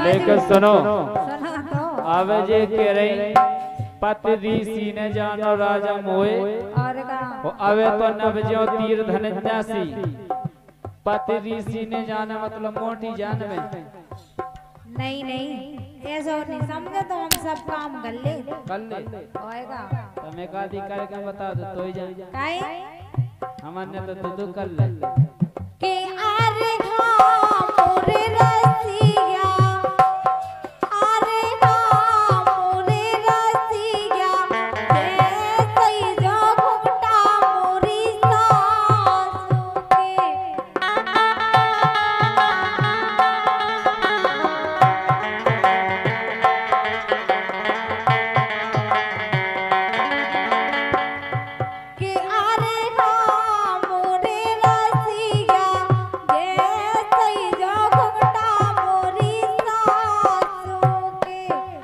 लेकिन सुनो तो अब जे कह रही पति ऋषि ने जानो राजा मोए और का अवे तो नवजो तीर धनन्यासी पति ऋषि ने जाना मतलब मोटी जान में नहीं नहीं ऐसा नहीं समझे तो हम सब काम कर ले होएगा तमे का अधिकार का बता दो तो ही जाए काहे हमने तो दूध कर ले के आरे मोरे रसिया आरे मोरे रसिया ए सही जो घुमटा मोरी सासू के के आरे मोरे रसिया ये सही जो घुमटा मोरी सासू के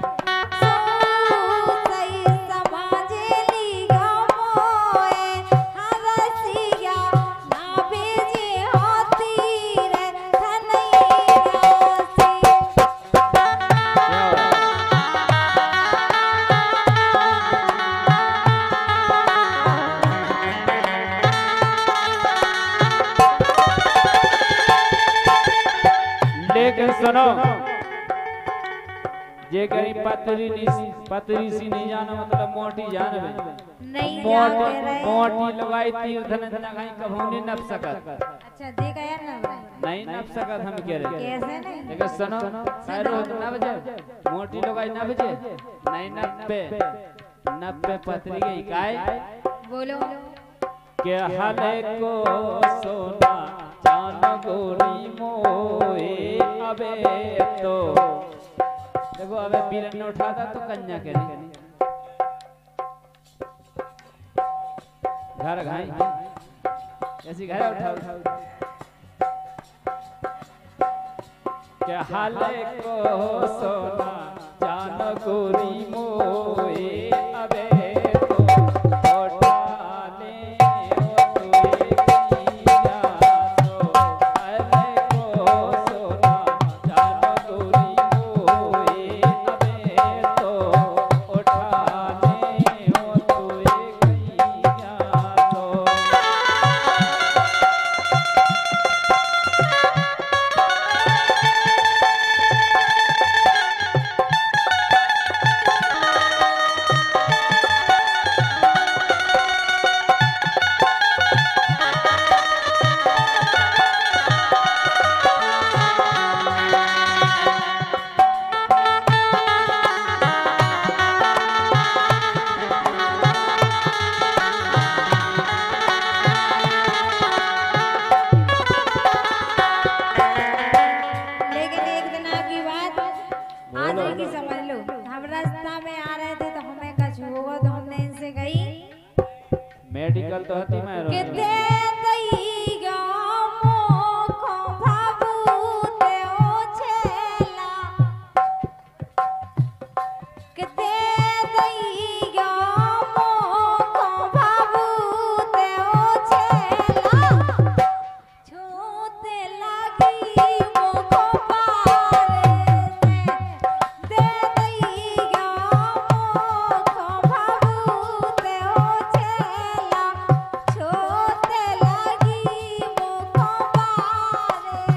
सो सही समाजे लिया मोए रसिया ना भेजे होती रे धनैया से लेकिन सुनो जे करी पतरी सी नहीं जाना मतलब मोटी जान में नहीं मोटी लगाई तीर धनंजना कहीं कभू नहीं नप सकत अच्छा देखा यार ना नहीं नप सकत हम कह रहे कैसे नहीं लेकिन सुनो सारो ना बजे मोटी लगाई ना बजे नहीं नब्बे पतरी गई काय बोलो के हले को सोना चान गोरी मोए अबे तो देखो अबे बीरन ने उठाता तो कन्या के नहीं घर घाई ऐसी घर उठाओ क्या हाले को सोना चान गोरी मोए अबे मेडिकल तो हती मैं किते दैया मोखो भाबूते ओ छेला किते दैया मोखो भाबूते ओ छेला छूते लगी मोखो पारे दे दैया मोखो भाबूते ओ छेला छोते लगी मोखो पारे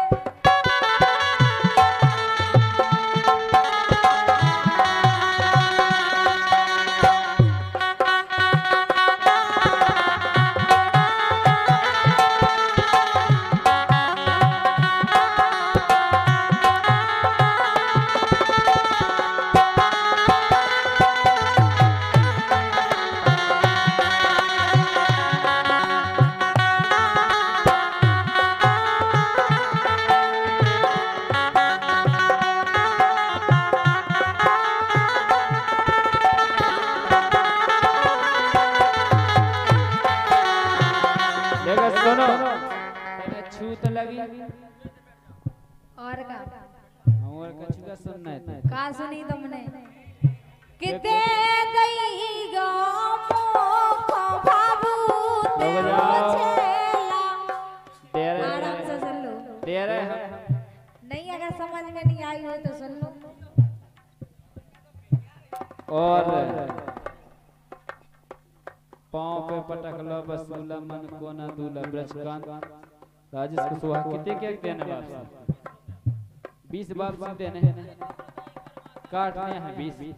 देखो सुनो तने छूत लगी और का और कछु का सुनना है का सुनी तुमने किते दैया मोखो भाबूते रुक ओ जाओ। छेला दे रहे आराम से चल लो दे रहे हम नहीं अगर समझ में नहीं आई हो तो सुन लो। और पाँव पे पटक लो बसूला मन को न दूला ब्रजकांत राजेश कुशवाहा कितने क्या देने वापस 20 वापस देने काटने हैं 20।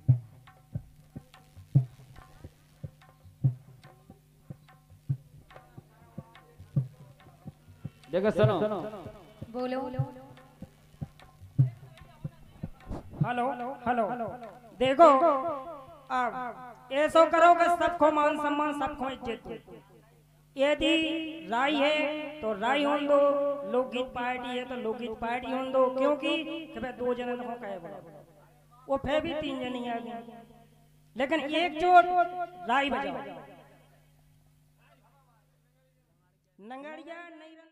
देखो सुनो बोलो। हेलो हेलो देखो अब ऐसा करो कि सबको मान सम्मान सबको इज्जत। यदि राय है तो राय हों दो, लोकगीत पार्टी है तो लोकगीत पार्टी हों दो, क्योंकि दो जने तो कहे बड़ा वो फिर भी 3 जने आ गए, लेकिन एक चोट राय बजाओ नंगड़िया नहीं।